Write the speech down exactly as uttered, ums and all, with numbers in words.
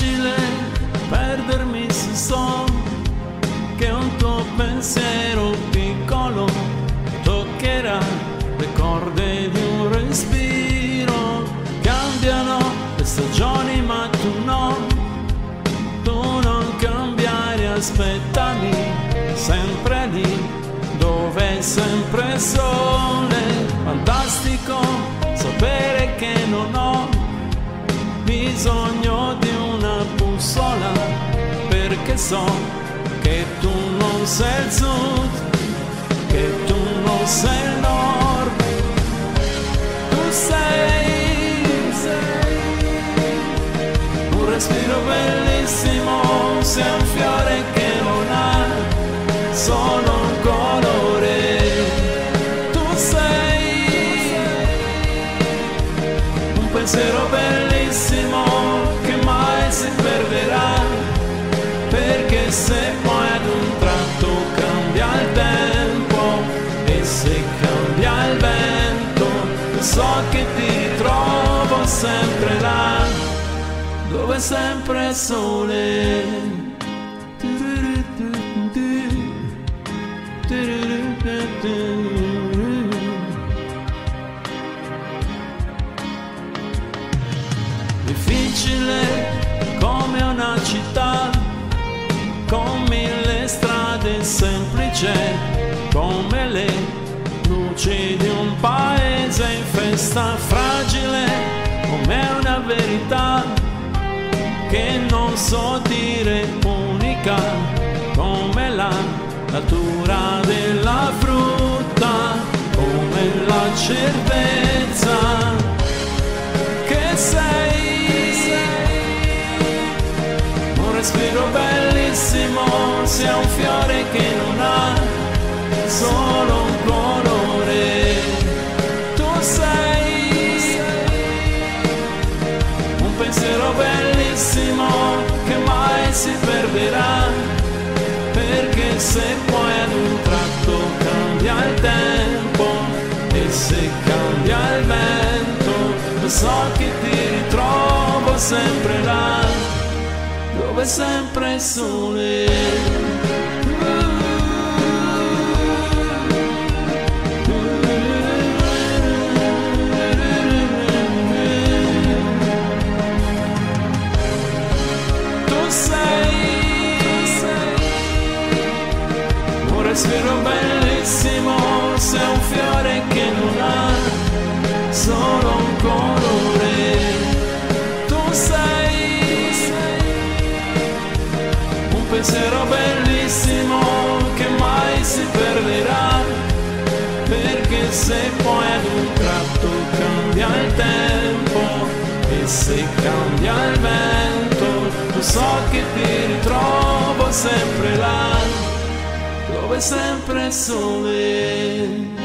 facile perdermi se so che un tuo pensiero piccolo toccherà le corde di un respiro. Cambiano le stagioni ma tu no, tu non cambiare, aspettami sempre lì dove è sempre sole. Fantastico sapere che non ho bisogno di una bussola, perché so che tu non sei il sud, che tu non sei il nord, tu sei, sei un respiro bellissimo, sei un fiore che non ha solo un colore, tu sei un pensiero bellissimo che mai si perderà, perché se poi ad un tratto cambia il tempo e se cambia il vento, so che ti ritrovo sempre là dove è sempre sole. Difficile come una città con mille strade, semplice come le luci di un paese in festa, fragile come una verità che non so dire, unica come la natura della frutta, come la certezza che sei, sei un respiro bellissimo, sei un fiore che non ha solo un colore, tu sei, sei un pensiero bellissimo che mai si perderà, perché se poi ad un tratto cambia il tempo e se cambia il vento, so che ti ritrovo sempre là dove è sempre sole. Respiro bellissimo, sei un fiore che non ha solo un colore, tu sei, sei un pensiero bellissimo che mai si perderà, perché se poi ad un tratto cambia il tempo e se cambia il vento, so che ti ritrovo sempre là dove è sempre sole.